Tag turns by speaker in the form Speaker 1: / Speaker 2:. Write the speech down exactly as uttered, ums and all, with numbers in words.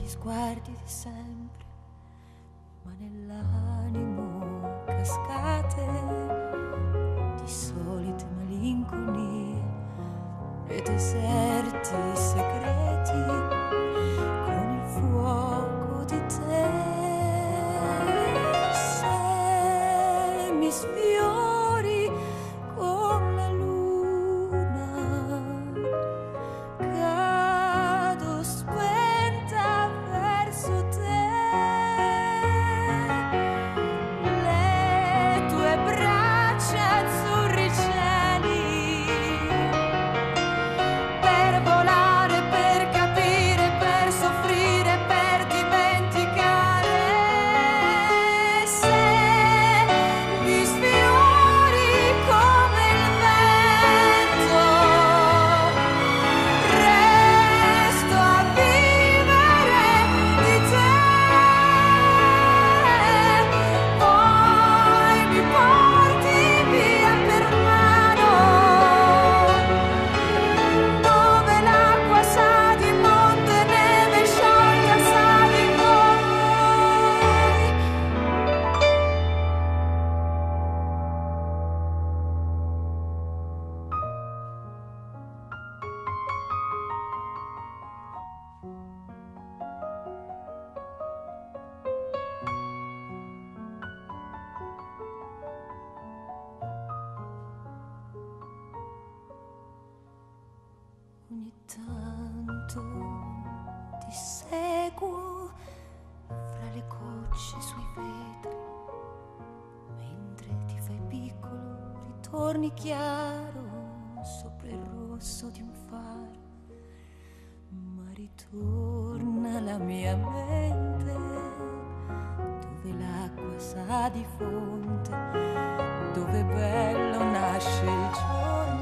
Speaker 1: sguardi di sempre, ma nell'animo cascate di solite malinconie e deserti segreti con il fuoco di te. Se mi sfiori con la luna, cado spenta verso te. Le tue braccia azzurri cieli, per volare, per capire, per soffrire, per dimenticare. Se mi sfiori come il vento, resto a vivere di te. Poi mi porti via per mano, dove l'acqua sa di monte, neve sciolta sa di noi. Ogni tanto ti seguo fra le gocce sui vetri, mentre ti fai piccolo, ritorni chiaro sopra il rosso di un faro. Ma ritorna la mia mente, dove l'acqua sa di fonte, dove bello nasce il giorno.